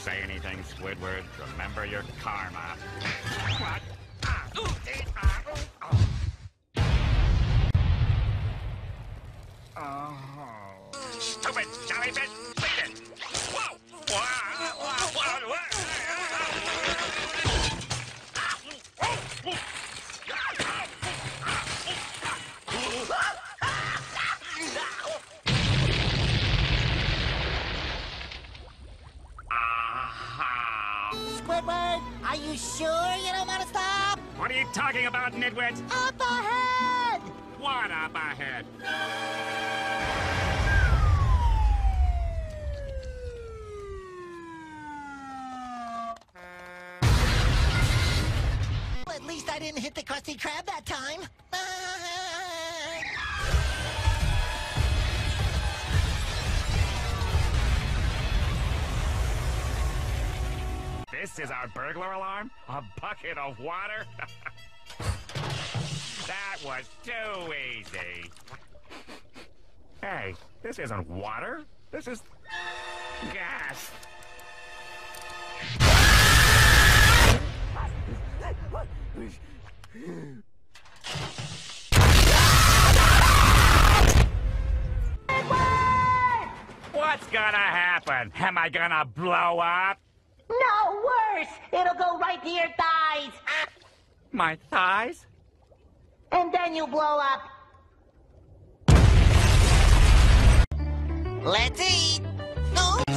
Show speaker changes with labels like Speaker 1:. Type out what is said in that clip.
Speaker 1: say anything, Squidward. Remember your karma. What? Stupid jellyfish! Beat it! Whoa!
Speaker 2: Squidward, are you sure you don't want to stop?
Speaker 1: What are you talking about, nitwit?
Speaker 2: Up ahead!
Speaker 1: What up ahead?
Speaker 2: At least I didn't hit the Krusty Krab that time.
Speaker 1: This is our burglar alarm? A bucket of water? That was too easy. Hey, this isn't water. This is gas. What's gonna happen? Am I gonna blow up?
Speaker 3: No, worse! It'll go right to your thighs!
Speaker 1: My thighs?
Speaker 3: And then you blow up!
Speaker 2: Let's eat! No!